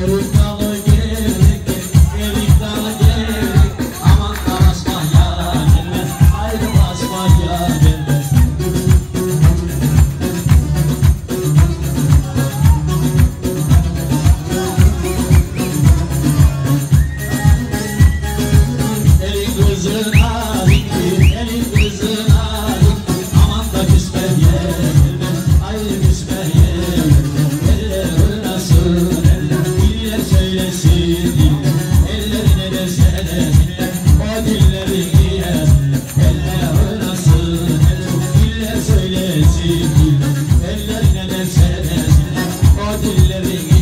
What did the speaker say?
Erik dalı gerekli, erik dalı gerekli. Aman da basmaya gelmez, haydi basmaya gelmez. Elin kızına dikti, elin kızına dikti. Aman da küsmeye gelmez, haydi küsmeye gelmez. Eller oynasın eller, diller söylesin diller. Ellerine de söylesinler, o dilleri yesinler. Eller oynasın eller, diller söylesin diller. Ellerine de söylesinler, o dilleri